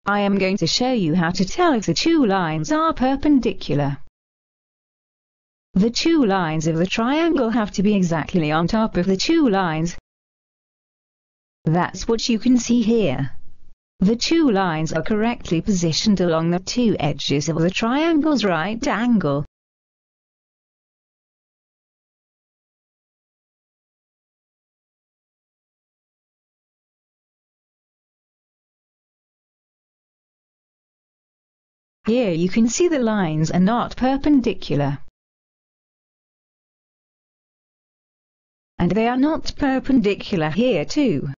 I am going to show you how to tell if the two lines are perpendicular. The two lines of the triangle have to be exactly on top of the two lines. That's what you can see here. The two lines are correctly positioned along the two edges of the triangle's right angle. Here you can see the lines are not perpendicular. And they are not perpendicular here too.